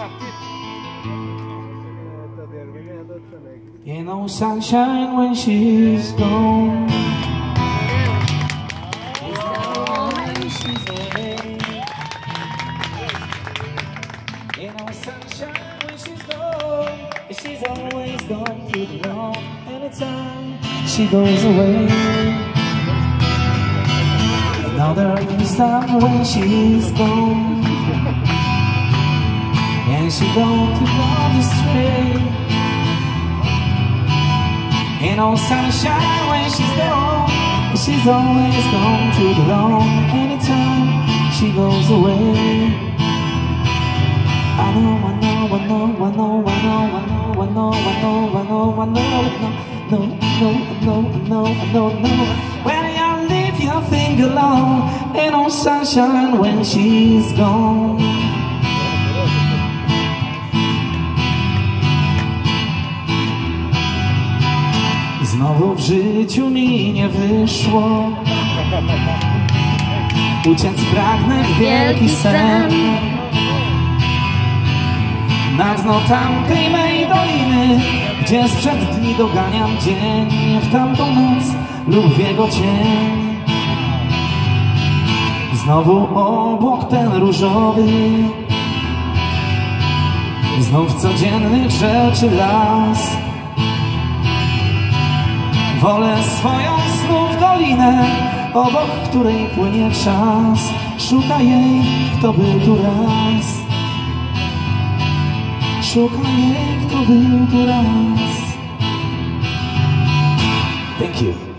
Ain't no sunshine when she's gone. It's not when she's away. Ain't no sunshine when she's gone. She's always gone too long. Anytime she goes away. Another time when she's gone. And she don't go astray. Ain't no sunshine when she's gone. She's always gone too long. Anytime she goes away. I know, I know, I know, I know, I know, I know, I know, I know, I know, I know, I know. When you leave your thing alone, ain't no sunshine when she's gone. Znowu w życiu mi nie wyszło. Uciec pragnę w wielki sen. Na dno tamtej mej doliny, gdzie sprzed dni doganiam dzień, w tamtą noc lub w jego cień. Znowu obok ten różowy, znów codziennych rzeczy las. Wolę swoją znów dolinę, obok której płynie czas. Szukaj jej, kto był tu raz. Szukaj jej, kto był tu raz. Thank you.